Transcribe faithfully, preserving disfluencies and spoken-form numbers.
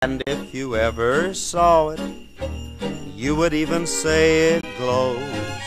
And if you ever saw it, you would even say it glows.